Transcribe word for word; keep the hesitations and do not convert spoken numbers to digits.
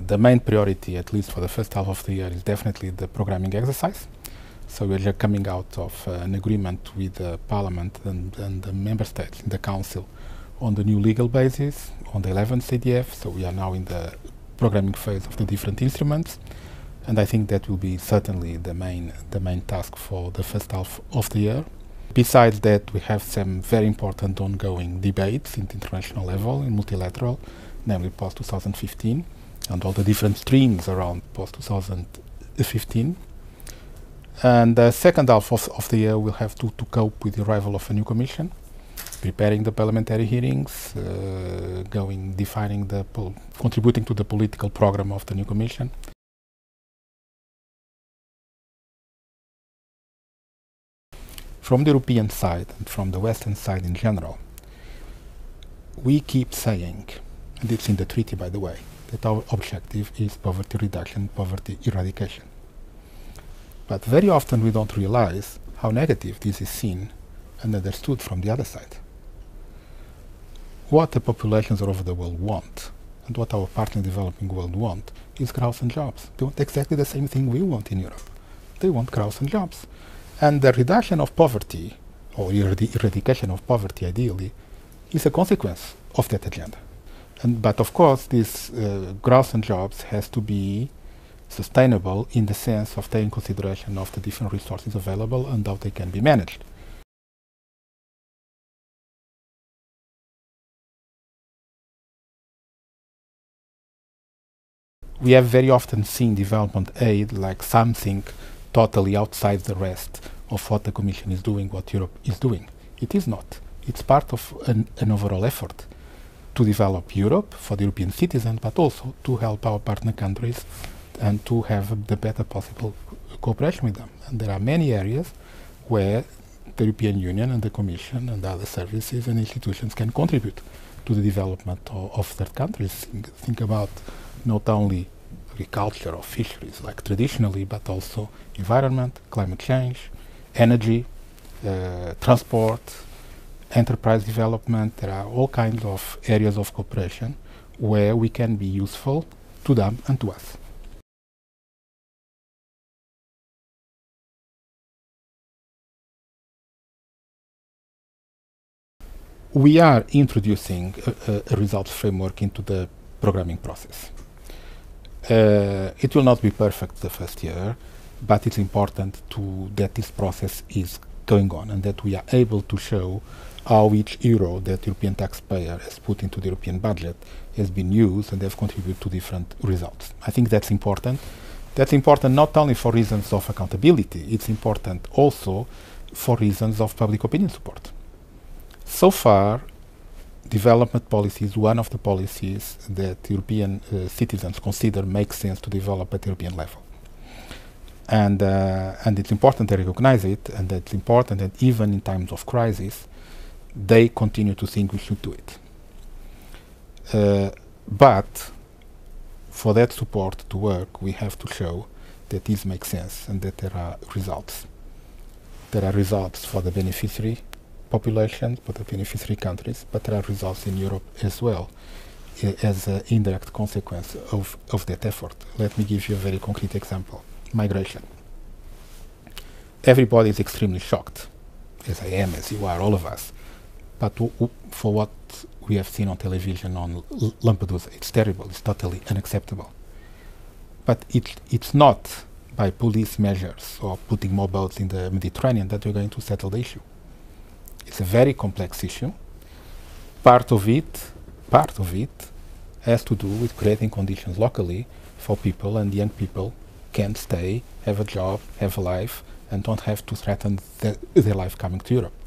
the main priority, at least for the first half of the year, is definitely the programming exercise. So we're just coming out of uh, an agreement with the Parliament and, and the Member States in the Council on the new legal basis, on the eleventh C D F. So we are now in the programming phase of the different instruments. And I think that will be certainly the main, the main task for the first half of the year. Besides that, we have some very important ongoing debates in the international level, in multilateral, namely post two thousand fifteen, and all the different streams around post two thousand fifteen. And the second half of, of the year, we'll have to, to cope with the arrival of a new commission, preparing the parliamentary hearings, uh, going, defining the, contributing to the political program of the new commission. From the European side and from the Western side in general, we keep saying, and it's in the treaty by the way, that our objective is poverty reduction, poverty eradication. But very often we don't realize how negative this is seen and understood from the other side. What the populations all over the world want, and what our partner developing world want, is growth and jobs. They want exactly the same thing we want in Europe. They want growth and jobs. And the reduction of poverty, or eradi eradication of poverty ideally, is a consequence of that agenda. And, but of course, this uh, growth and jobs has to be sustainable in the sense of taking consideration of the different resources available and how they can be managed. We have very often seen development aid like something totally outside the rest of what the Commission is doing, what Europe is doing. It is not. It's part of an, an overall effort to develop Europe for the European citizens, but also to help our partner countries and to have the better possible cooperation with them. And there are many areas where the European Union and the Commission and other services and institutions can contribute to the development of, of third countries. Think, think about not only agriculture or fisheries like traditionally, but also environment, climate change, energy, uh, transport, enterprise development. There are all kinds of areas of cooperation where we can be useful to them and to us. We are introducing a, a, a results framework into the programming process. Uh, it will not be perfect the first year, but it's important to that this process is going on and that we are able to show how each euro that the European taxpayer has put into the European budget has been used and has contributed to different results. I think that's important. That's important not only for reasons of accountability, it's important also for reasons of public opinion support. So far, development policy is one of the policies that European uh, citizens consider makes sense to develop at the European level. And, uh, and it's important to recognize it, and it's important that even in times of crisis, they continue to think we should do it. Uh, but for that support to work, we have to show that this makes sense and that there are results. There are results for the beneficiary populations, for the beneficiary countries, but there are results in Europe as well uh, as an indirect consequence of, of that effort. Let me give you a very concrete example. Migration. Everybody is extremely shocked, as I am, as you are, all of us. But w w for what we have seen on television on L Lampedusa, it's terrible, it's totally unacceptable. But it, it's not by police measures or putting more boats in the Mediterranean that we're going to settle the issue. It's a very complex issue. Part of it, part of it has to do with creating conditions locally for people, and young people can stay, have a job, have a life, and don't have to threaten the, their life coming to Europe.